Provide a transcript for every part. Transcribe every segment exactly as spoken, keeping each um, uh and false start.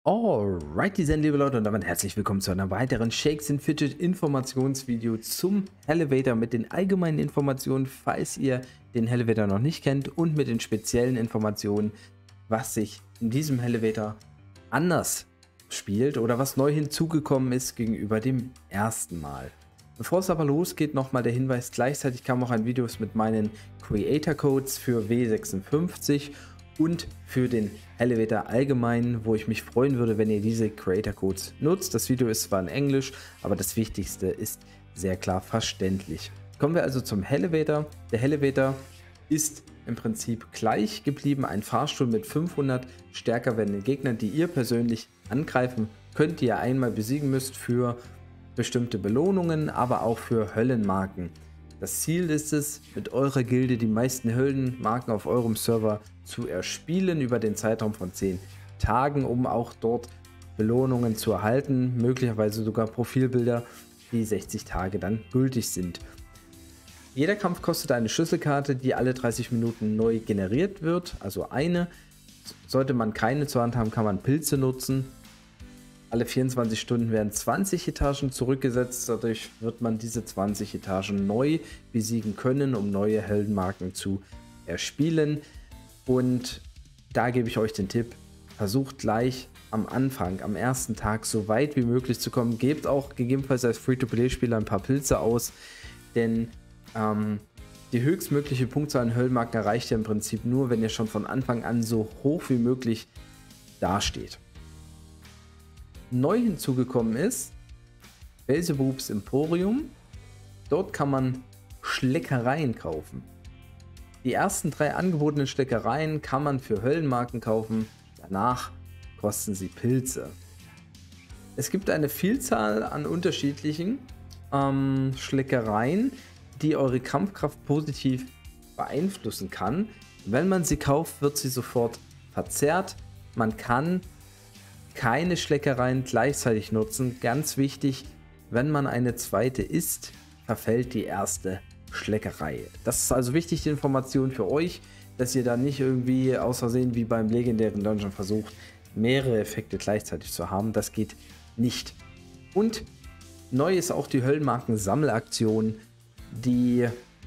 Alrighty then, liebe Leute, und damit herzlich willkommen zu einem weiteren Shakes and Fidget Informationsvideo zum Elevator mit den allgemeinen Informationen, falls ihr den Elevator noch nicht kennt, und mit den speziellen Informationen, was sich in diesem Elevator anders spielt oder was neu hinzugekommen ist gegenüber dem ersten Mal. Bevor es aber losgeht, nochmal der Hinweis: Gleichzeitig kamen auch ein Videos mit meinen Creator Codes für W sechsundfünfzig und für den Elevator allgemein, wo ich mich freuen würde, wenn ihr diese Creator Codes nutzt. Das Video ist zwar in Englisch, aber das Wichtigste ist sehr klar verständlich. Kommen wir also zum Elevator. Der Elevator ist im Prinzip gleich geblieben. Ein Fahrstuhl mit fünfhundert stärker werdenden Gegnern, die ihr persönlich angreifen könnt, die ihr einmal besiegen müsst für bestimmte Belohnungen, aber auch für Höllenmarken. Das Ziel ist es, mit eurer Gilde die meisten Höllenmarken auf eurem Server zu erspielen über den Zeitraum von zehn Tagen, um auch dort Belohnungen zu erhalten, möglicherweise sogar Profilbilder, die sechzig Tage dann gültig sind. Jeder Kampf kostet eine Schlüsselkarte, die alle dreißig Minuten neu generiert wird, also eine. Sollte man keine zur Hand haben, kann man Pilze nutzen. Alle vierundzwanzig Stunden werden zwanzig Etagen zurückgesetzt, dadurch wird man diese zwanzig Etagen neu besiegen können, um neue Heldenmarken zu erspielen. Und da gebe ich euch den Tipp: Versucht gleich am Anfang, am ersten Tag, so weit wie möglich zu kommen. Gebt auch gegebenenfalls als Free-to-Play-Spieler ein paar Pilze aus, denn ähm, die höchstmögliche Punktzahl an Höllenmarken erreicht ihr im Prinzip nur, wenn ihr schon von Anfang an so hoch wie möglich dasteht. Neu hinzugekommen ist Belzebubs Emporium. Dort kann man Schleckereien kaufen. Die ersten drei angebotenen Schleckereien kann man für Höllenmarken kaufen. Danach kosten sie Pilze. Es gibt eine Vielzahl an unterschiedlichen ähm, Schleckereien, die eure Kampfkraft positiv beeinflussen kann. Wenn man sie kauft, wird sie sofort verzehrt. Man kann keine Schleckereien gleichzeitig nutzen. Ganz wichtig: Wenn man eine zweite isst, verfällt die erste Schleckerei. Das ist also wichtig, die Information für euch, dass ihr da nicht irgendwie aus Versehen wie beim legendären Dungeon versucht, mehrere Effekte gleichzeitig zu haben. Das geht nicht. Und neu ist auch die Höllenmarken-Sammelaktion, die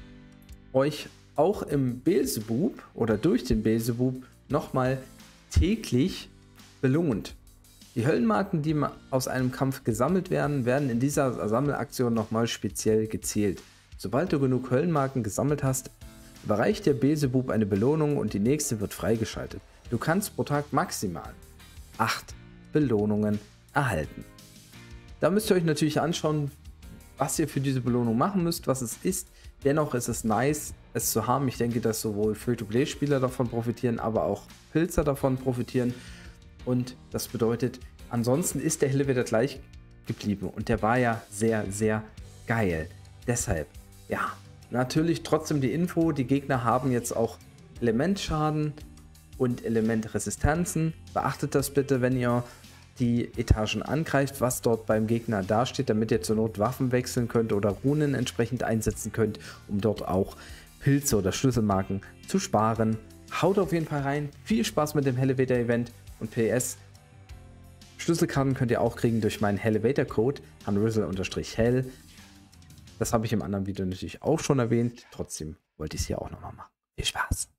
euch auch im Belzebub oder durch den Belzebub nochmal täglich belohnt. Die Höllenmarken, die aus einem Kampf gesammelt werden, werden in dieser Sammelaktion nochmal speziell gezählt. Sobald du genug Höllenmarken gesammelt hast, überreicht der Belzebub eine Belohnung und die nächste wird freigeschaltet. Du kannst pro Tag maximal acht Belohnungen erhalten. Da müsst ihr euch natürlich anschauen, was ihr für diese Belohnung machen müsst, was es ist. Dennoch ist es nice, es zu haben. Ich denke, dass sowohl Free-to-Play-Spieler davon profitieren, aber auch Pilzer davon profitieren. Und das bedeutet, ansonsten ist der Elevator gleich geblieben und der war ja sehr, sehr geil. Deshalb, ja, natürlich trotzdem die Info: Die Gegner haben jetzt auch Elementschaden und Elementresistenzen. Beachtet das bitte, wenn ihr die Etagen angreift, was dort beim Gegner dasteht, damit ihr zur Not Waffen wechseln könnt oder Runen entsprechend einsetzen könnt, um dort auch Pilze oder Schlüsselmarken zu sparen. Haut auf jeden Fall rein, viel Spaß mit dem Elevator Event. Und P S, Schlüsselkarten könnt ihr auch kriegen durch meinen Elevator Code Unrizzle-Hell. Das habe ich im anderen Video natürlich auch schon erwähnt, trotzdem wollte ich es hier auch nochmal machen. Viel Spaß!